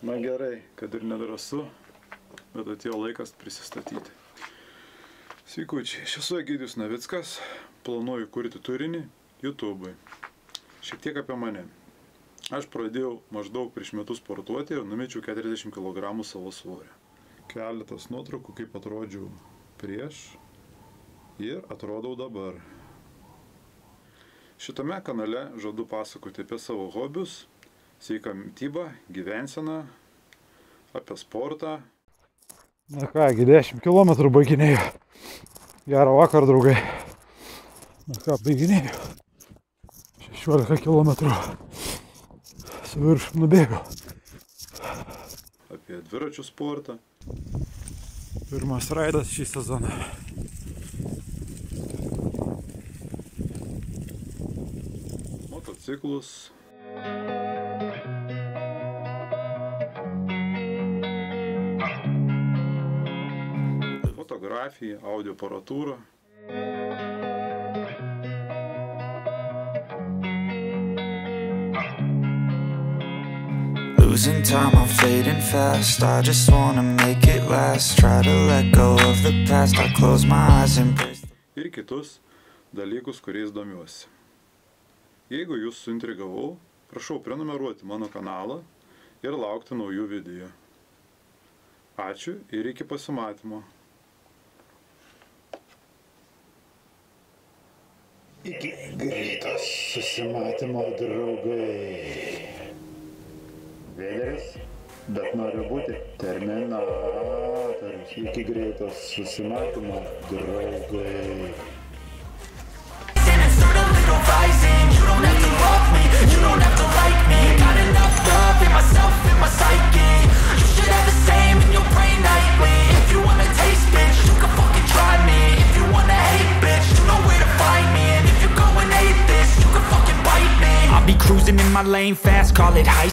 Na gerai, kad ir nedrąsu, bet atėjo laikas prisistatyti. Sveikučiai, aš esu Egidijus Navickas, planuoju kurti turinį YouTube'ui. Šiek tiek apie mane. Aš pradėjau maždaug prieš metus sportuoti ir numečiau 40 kg savo svorio. Keletas nuotraukų, kaip atrodžiau prieš ir atrodau dabar. Šitame kanale žadu pasakoti apie savo hobius, sveiką mitybą, gyvenseną, apie sportą. Na kągi, 10 km baiginėjau. Gerą vakarą, draugai. Na ką, baiginėjau. 16 km su viršum nubėgau. Apie dviračių sportą. Pirmas raidas šį sezoną. Motociklus. Fotografija, audio aparatūra. Losing time, I'm fading fast. I just wanna make it last. Try to let go of the past. I close my eyes and embrace. Ir kitus dalykus, kuriais domiuosi. Jeigu jūs suintrigavau, prašau prenumeruoti mano kanalą ir laukti naujų video. Ačiū ir iki pasimatymo. Iki greitos susimatymo, draugai. Vėleris, bet noriu būti terminatorius. Iki greitos susimatymo, draugai. I'll be cruising in my lane fast, call it high